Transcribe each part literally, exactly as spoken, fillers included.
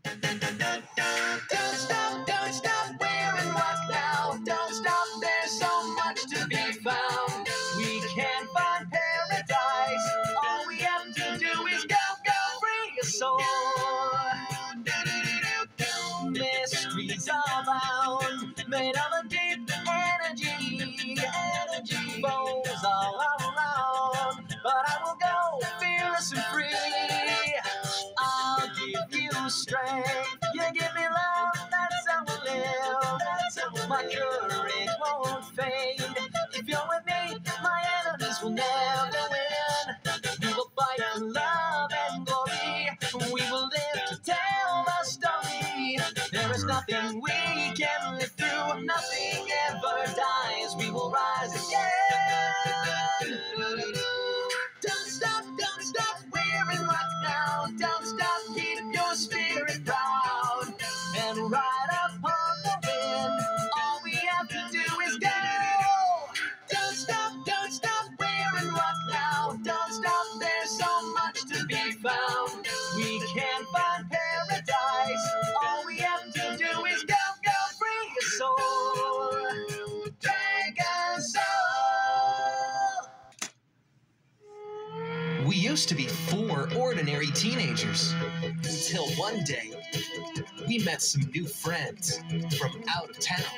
Don't stop, don't stop, where and what now? Don't stop, there's so much to be found. We can't find paradise. All we have to do is go, go, free your soul. Mysteries abound, made of a deep energy. Energy flows all around, but I will go fearless and free. I'll give you strength. You give me love, that's how we live. That's how my courage won't fade. If you're with me, my enemies will never win. We will fight for love and glory. We will live to tell the story. There is nothing we can live through. Nothing ever dies. We will rise again. Don't stop, don't stop, we're in luck now. Don't stop, keep your spirit proud. And ride upon the wind, all we have to do is go. Don't stop, don't stop, we're in luck now. Don't stop, there's so much to be found. We can't find paradise. All we have to do is go, go, free your soul. Dragon soul. We used to be four ordinary teenagers, until one day, we met some new friends from out of town.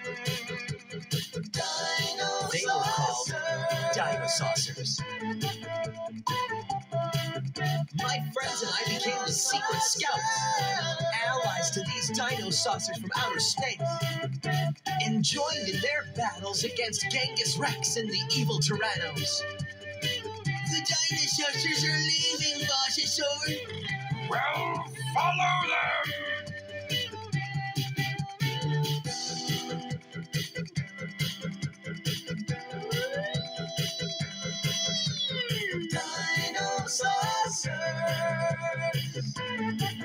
They were called Dinosaucers. My friends and I became the secret scouts, allies to these Dinosaucers from outer space, and joined in their battles against Genghis Rex and the evil Tyrannos. The Dinosaucers are leaving, Bossasaur. Well, follow them! Dinosaucers.